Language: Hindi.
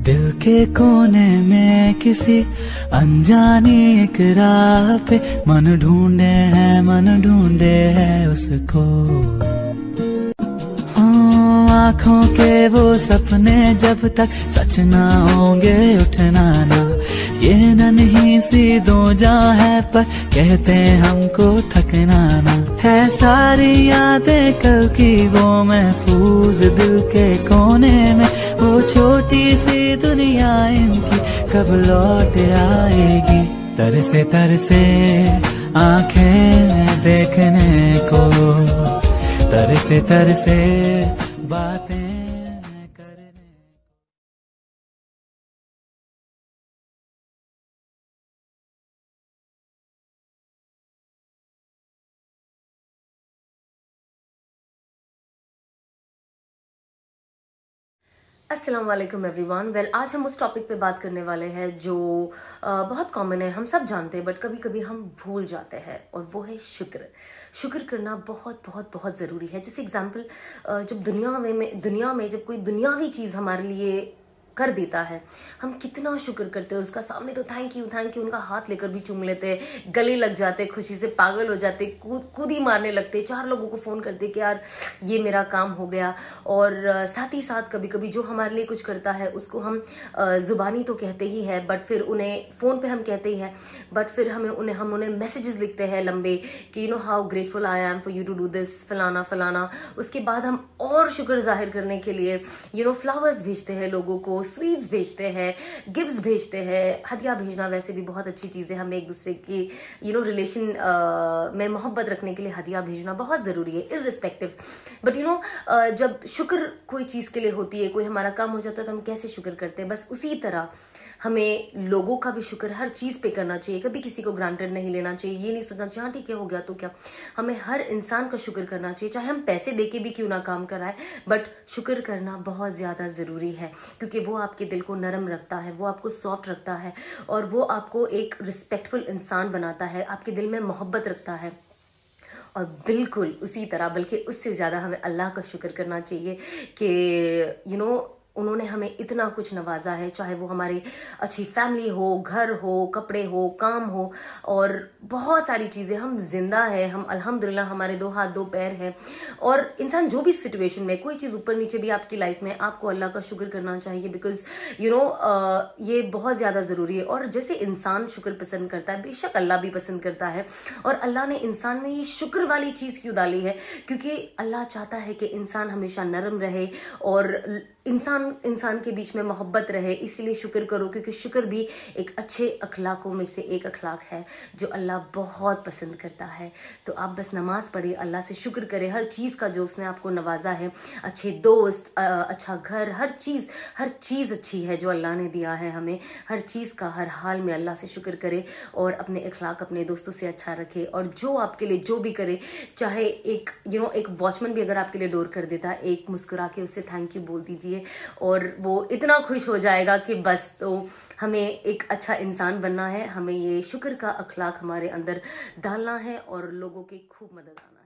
दिल के कोने में किसी अनजानी एक राह पे मन ढूंढे है उसको। आँखों के वो सपने जब तक सच ना होंगे उठना ना, ये नन्ही सी दो जहाँ है पर कहते हमको थकना ना। है सारी यादें कल की वो महफूज दिल के कोने में, वो छोटी सी दुनिया इनकी कब लौट आएगी। तरसे आंखें देखने को, तरसे बातें करने। अस्सलाम वालेकुम एवरीवन। वेल, आज हम उस टॉपिक पे बात करने वाले हैं जो बहुत कॉमन है, हम सब जानते हैं, बट कभी कभी हम भूल जाते हैं, और वो है शुक्र। शुक्र करना बहुत बहुत बहुत ज़रूरी है। जैसे एग्जांपल, जब दुनिया में जब कोई दुनियावी चीज़ हमारे लिए कर देता है, हम कितना शुक्र करते हैं उसका। सामने तो थैंक यू उनका हाथ लेकर भी चूम लेते, गले लग जाते, खुशी से पागल हो जाते, कूद ही मारने लगते, 4 लोगों को फोन करते कि यार ये मेरा काम हो गया। और साथ ही साथ कभी कभी जो हमारे लिए कुछ करता है उसको हम जुबानी तो कहते ही है, बट फिर उन्हें फोन पे हम कहते ही हैं, बट फिर हम उन्हें मैसेजेस लिखते हैं लंबे कि you know how grateful I am for you to do this, फलाना फलाना। उसके बाद हम और शुक्र जाहिर करने के लिए फ्लावर्स भेजते हैं लोगों को, स्वीट्स भेजते हैं, गिफ्ट्स भेजते हैं। हदिया भेजना वैसे भी बहुत अच्छी चीज़ है। हमें एक दूसरे की रिलेशन में मोहब्बत रखने के लिए हदिया भेजना बहुत ज़रूरी है, इररिस्पेक्टिव। बट जब शुक्र कोई चीज़ के लिए होती है, कोई हमारा काम हो जाता है, तो हम कैसे शुक्र करते हैं, बस उसी तरह हमें लोगों का भी शुक्र हर चीज़ पे करना चाहिए। कभी किसी को ग्रांटेड नहीं लेना चाहिए, ये नहीं सोचना चाहिए हाँ ठीक है हो गया तो क्या। हमें हर इंसान का शुक्र करना चाहिए, चाहे हम पैसे देके भी क्यों ना काम कराए, बट शुक्र करना बहुत ज़्यादा ज़रूरी है, क्योंकि वो आपके दिल को नरम रखता है, वो आपको सॉफ्ट रखता है, और वो आपको एक रिस्पेक्टफुल इंसान बनाता है, आपके दिल में मोहब्बत रखता है। और बिल्कुल उसी तरह, बल्कि उससे ज़्यादा हमें अल्लाह का शुक्र करना चाहिए कि उन्होंने हमें इतना कुछ नवाजा है, चाहे वो हमारी अच्छी फैमिली हो, घर हो, कपड़े हो, काम हो, और बहुत सारी चीज़ें। हम जिंदा है, हम अल्हम्दुलिल्लाह, हमारे 2 हाथ 2 पैर है। और इंसान जो भी सिचुएशन में, कोई चीज़ ऊपर नीचे भी आपकी लाइफ में, आपको अल्लाह का शुक्र करना चाहिए, बिकॉज ये बहुत ज़्यादा ज़रूरी है। और जैसे इंसान शुक्र पसंद करता है, बेशक अल्लाह भी पसंद करता है। और अल्लाह ने इंसान में ये शुक्र वाली चीज़ क्यों डाली है, क्योंकि अल्लाह चाहता है कि इंसान हमेशा नरम रहे और इंसान के बीच में मोहब्बत रहे। इसीलिए शुक्र करो, क्योंकि शुक्र भी एक अच्छे अखलाकों में से एक अखलाक है जो अल्लाह बहुत पसंद करता है। तो आप बस नमाज पढ़े, अल्लाह से शुक्र करें हर चीज़ का जो उसने आपको नवाजा है। अच्छे दोस्त, अच्छा घर, हर चीज़ अच्छी है जो अल्लाह ने दिया है हमें। हर चीज़ का हर हाल में अल्लाह से शुक्र करे, और अपने अखलाक अपने दोस्तों से अच्छा रखे। और जो आपके लिए जो भी करे, चाहे एक वॉचमैन भी अगर आपके लिए डोर कर देता है, एक मुस्कुरा के उससे थैंक यू बोल दीजिए, और वो इतना खुश हो जाएगा कि बस। तो हमें एक अच्छा इंसान बनना है, हमें ये शुक्र का अखलाक हमारे अंदर डालना है, और लोगों की खूब मदद आना है।